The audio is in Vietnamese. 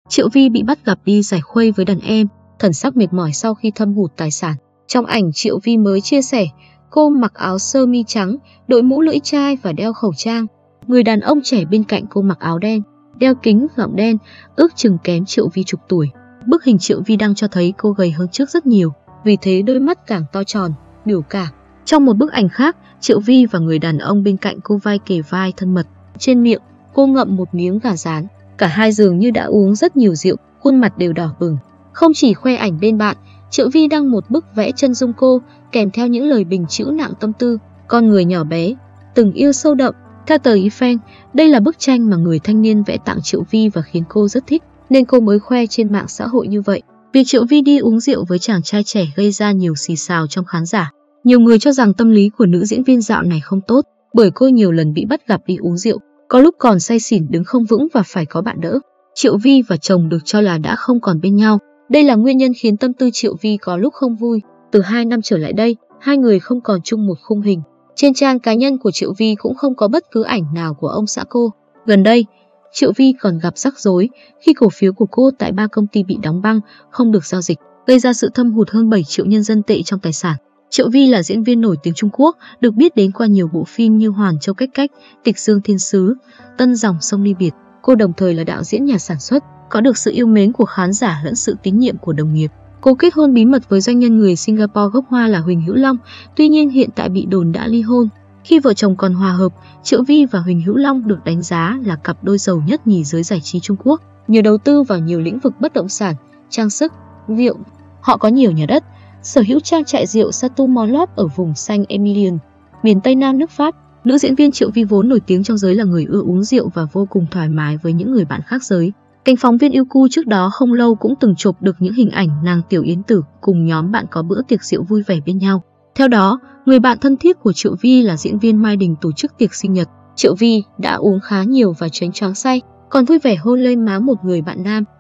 Triệu Vi bị bắt gặp đi giải khuây với đàn em, thần sắc mệt mỏi sau khi thâm hụt tài sản. Trong ảnh Triệu Vi mới chia sẻ, cô mặc áo sơ mi trắng, đội mũ lưỡi chai và đeo khẩu trang. Người đàn ông trẻ bên cạnh cô mặc áo đen, đeo kính gọng đen, ước chừng kém Triệu Vi chục tuổi. Bức hình Triệu Vi đăng cho thấy cô gầy hơn trước rất nhiều, vì thế đôi mắt càng to tròn, biểu cảm. Trong một bức ảnh khác, Triệu Vi và người đàn ông bên cạnh cô vai kề vai thân mật. Trên miệng, cô ngậm một miếng gà rán. Cả hai dường như đã uống rất nhiều rượu, khuôn mặt đều đỏ bừng. Không chỉ khoe ảnh bên bạn, Triệu Vi đăng một bức vẽ chân dung cô, kèm theo những lời bình chữ nặng tâm tư. Con người nhỏ bé, tình yêu sâu đậm. Theo tờ Ifan, đây là bức tranh mà người thanh niên vẽ tặng Triệu Vi và khiến cô rất thích, nên cô mới khoe trên mạng xã hội như vậy. Việc Triệu Vi đi uống rượu với chàng trai trẻ gây ra nhiều xì xào trong khán giả. Nhiều người cho rằng tâm lý của nữ diễn viên dạo này không tốt, bởi cô nhiều lần bị bắt gặp đi uống rượu, có lúc còn say xỉn đứng không vững và phải có bạn đỡ. Triệu Vi và chồng được cho là đã không còn bên nhau. Đây là nguyên nhân khiến tâm tư Triệu Vi có lúc không vui. Từ 2 năm trở lại đây, hai người không còn chung một khung hình. Trên trang cá nhân của Triệu Vi cũng không có bất cứ ảnh nào của ông xã cô. Gần đây, Triệu Vi còn gặp rắc rối khi cổ phiếu của cô tại 3 công ty bị đóng băng, không được giao dịch, gây ra sự thâm hụt hơn 7 triệu nhân dân tệ trong tài sản. Triệu Vi là diễn viên nổi tiếng Trung Quốc, được biết đến qua nhiều bộ phim như Hoàn Châu Cách Cách, Tịch Dương Thiên Sứ, Tân Dòng Sông Ly Biệt. Cô đồng thời là đạo diễn nhà sản xuất, có được sự yêu mến của khán giả lẫn sự tín nhiệm của đồng nghiệp. Cô kết hôn bí mật với doanh nhân người Singapore gốc Hoa là Huỳnh Hữu Long, tuy nhiên hiện tại bị đồn đã ly hôn. Khi vợ chồng còn hòa hợp, Triệu Vi và Huỳnh Hữu Long được đánh giá là cặp đôi giàu nhất nhì giới giải trí Trung Quốc, nhờ đầu tư vào nhiều lĩnh vực bất động sản, trang sức, rượu. Họ có nhiều nhà đất, sở hữu trang trại rượu Chateau Montlot ở vùng xanh Emilion, miền Tây Nam nước Pháp. Nữ diễn viên Triệu Vi vốn nổi tiếng trong giới là người ưa uống rượu và vô cùng thoải mái với những người bạn khác giới. Kênh phóng viên yêu cu trước đó không lâu cũng từng chụp được những hình ảnh nàng Tiểu Yến Tử cùng nhóm bạn có bữa tiệc rượu vui vẻ bên nhau. Theo đó, người bạn thân thiết của Triệu Vi là diễn viên Mai Đình tổ chức tiệc sinh nhật. Triệu Vi đã uống khá nhiều và choáng say, còn vui vẻ hôn lên má một người bạn nam.